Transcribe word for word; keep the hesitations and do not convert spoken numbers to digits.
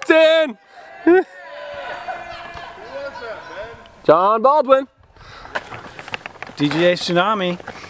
Justin! Who was that, man? Jon Baldwin. D J Tsunami.